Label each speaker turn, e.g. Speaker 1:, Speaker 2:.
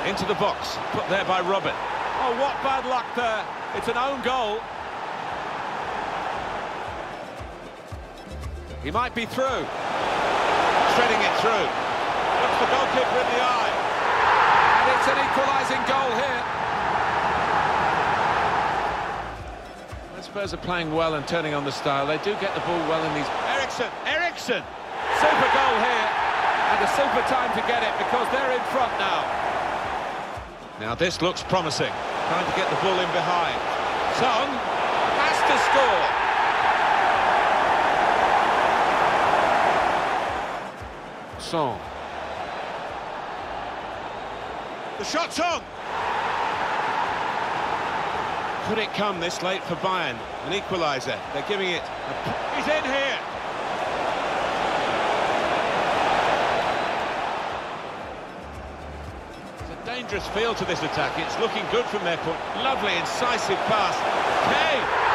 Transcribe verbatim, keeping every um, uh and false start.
Speaker 1: Into the box, put there by Robin. Oh, what bad luck there. It's an own goal. He might be through. Threading it through. Looks the goalkeeper in the eye. And it's an equalising goal here. When Spurs are playing well and turning on the style, they do get the ball well in these... Ericsson! Ericsson! Super goal here. And a super time to get it because they're in front now. Now this looks promising. Trying to get the ball in behind. Son has to score. Son. The shot's on. Could it come this late for Bayern? An equaliser. They're giving it. A... He's in here. Dangerous feel to this attack. It's looking good from their point. Lovely incisive pass. Kane.